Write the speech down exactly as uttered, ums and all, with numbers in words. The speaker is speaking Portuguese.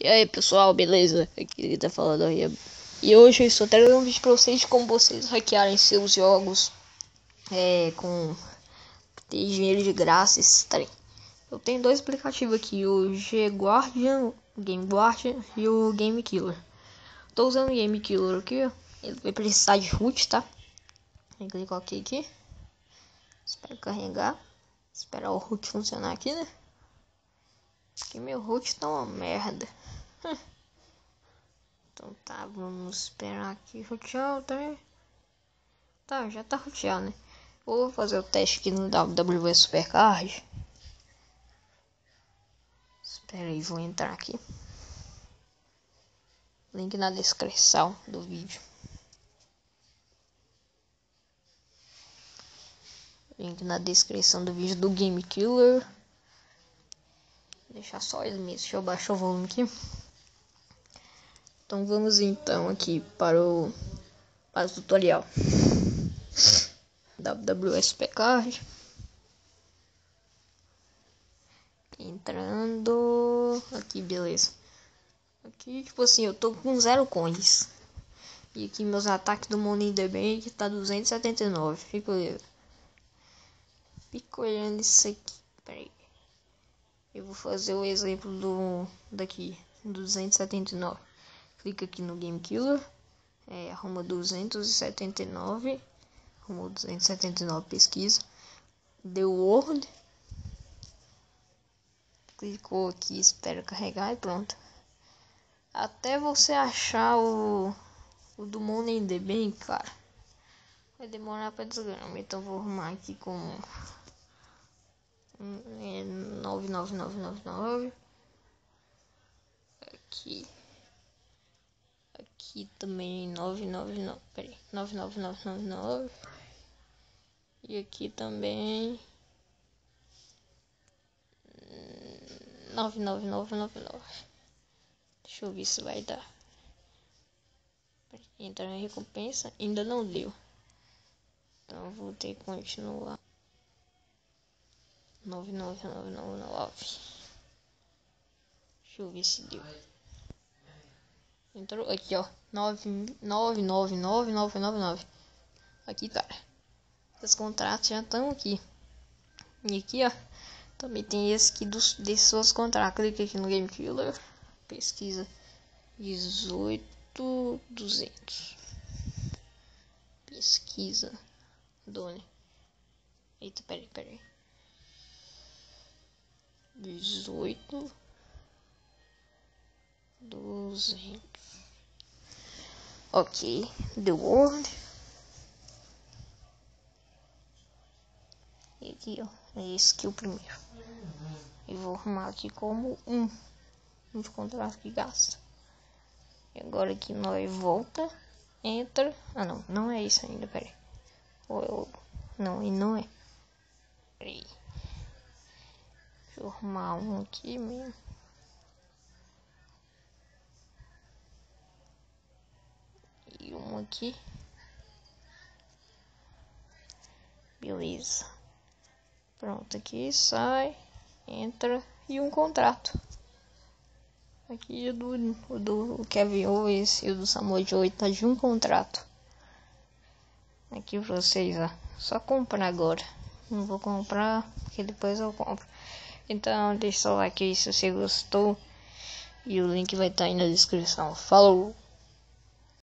E aí pessoal, beleza? Aqui ele tá falando aí. E hoje eu estou trazendo um vídeo pra vocês de como vocês hackearem seus jogos é, com ter dinheiro de graça, esse trem. Eu tenho dois aplicativos aqui, o G Guardian, Game Guardian e o Game Killer. Tô usando o Game Killer aqui, ó. Ele vai precisar de root, tá? Aí clico OK aqui. Espero carregar. Esperar o root funcionar aqui, né? Porque meu root tá uma merda. Então tá, vamos esperar aqui rotear, tá? Tá, já tá roteado, né? Vou fazer o teste aqui no W W E Supercard. Espera aí, vou entrar aqui. Link na descrição do vídeo. Link na descrição do vídeo do Game Killer. Deixar só ele mesmo. Deixa eu baixar o volume aqui. Então vamos então aqui para o, para o tutorial. W W E Supercard. Entrando aqui, beleza. Aqui tipo assim, eu tô com zero coins. E aqui meus ataques do Money in the Bank tá duzentos e setenta e nove. Fica olhando. Fica olhando isso aqui. Pera aí. Eu vou fazer o exemplo do daqui, duzentos e setenta e nove. Clica aqui no Game Killer. É, arruma duzentos e setenta e nove. Arrumou duzentos e setenta e nove, pesquisa. The World. Clicou aqui, espera carregar e pronto. Até você achar o, o do Money in the Bank, cara, vai demorar pra desgrama. Então vou arrumar aqui com é, nove nove nove nove nove. Aqui. Aqui também nove nove nove. Peraí, nove nove nove nove nove. E aqui também nove nove nove nove nove. Deixa eu ver se vai dar. Entrar na recompensa, ainda não deu. Então vou ter que continuar. nove nove nove nove nove. Deixa eu ver se deu. Entrou aqui, ó. nove nove nove nove nove nove nove. Aqui, cara. Os contratos já estão aqui. E aqui, ó. Também tem esse aqui dos, desses seus contratos. Clica aqui no Game Killer. Pesquisa dezoito duzentos. Pesquisa. Done. Eita, peraí, peraí. dezoito duzentos. Ok. The World. E aqui, ó. Esse aqui é o primeiro. E vou arrumar aqui como um. Um de contrato que gasta. E agora aqui nós volta. Entra. Ah, não. Não é isso ainda, peraí. Ou eu... Não, e não é. Peraí. Deixa eu arrumar um aqui mesmo. E um aqui. Beleza. Pronto, aqui sai. Entra. E um contrato. Aqui o do, o do Kevin Owens e o do Samoa Joe tá de um contrato. Aqui pra vocês, ó. Só comprar agora. Não vou comprar, porque depois eu compro. Então deixa o like aí se você gostou. E o link vai estar aí na descrição. Falou!